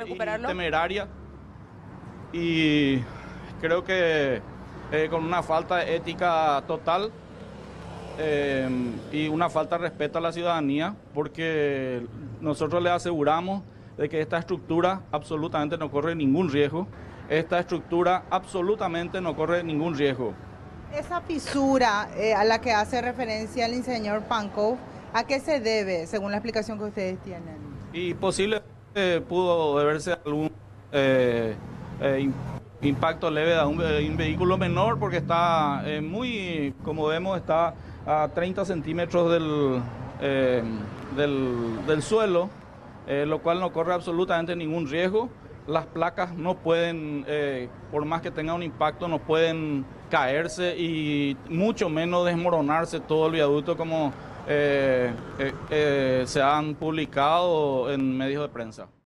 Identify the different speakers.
Speaker 1: y
Speaker 2: recuperarlo?
Speaker 1: temeraria, y creo que con una falta de ética total y una falta de respeto a la ciudadanía, porque nosotros le aseguramos de que esta estructura absolutamente no corre ningún riesgo. Esta estructura absolutamente no corre ningún riesgo.
Speaker 3: Esa fisura a la que hace referencia el señor Pankov, ¿a qué se debe, según la explicación que ustedes tienen?
Speaker 1: Y posible pudo deberse a algún eh, eh, impacto leve de un vehículo menor, porque está como vemos, está a 30 centímetros del suelo, lo cual no corre absolutamente ningún riesgo. Las placas no pueden, por más que tenga un impacto, no pueden caerse y mucho menos desmoronarse todo el viaducto como se han publicado en medios de prensa.